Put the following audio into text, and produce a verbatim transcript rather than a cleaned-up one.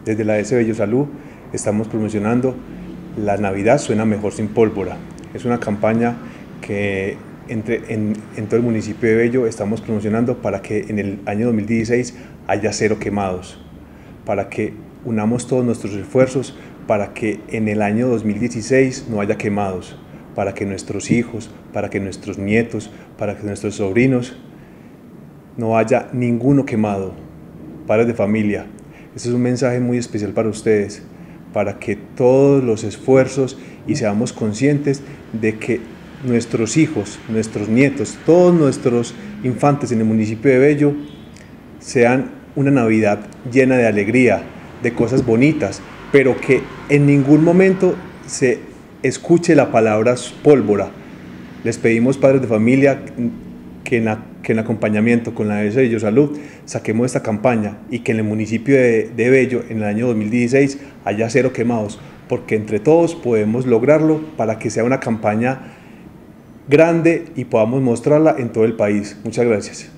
Desde la S Bello Salud estamos promocionando La Navidad suena mejor sin pólvora. Es una campaña que entre, en, en todo el municipio de Bello estamos promocionando para que en el año dos mil dieciséis haya cero quemados, para que unamos todos nuestros esfuerzos para que en el año dos mil dieciséis no haya quemados, para que nuestros hijos, para que nuestros nietos, para que nuestros sobrinos no haya ninguno quemado. Padres de familia, este es un mensaje muy especial para ustedes, para que todos los esfuerzos y seamos conscientes de que nuestros hijos, nuestros nietos, todos nuestros infantes en el municipio de Bello sean una Navidad llena de alegría, de cosas bonitas, pero que en ningún momento se escuche la palabra pólvora. Les pedimos, padres de familia, que en, la, que en acompañamiento con la S Bello Salud saquemos esta campaña y que en el municipio de, de Bello en el año dos mil dieciséis haya cero quemados, porque entre todos podemos lograrlo para que sea una campaña grande y podamos mostrarla en todo el país. Muchas gracias.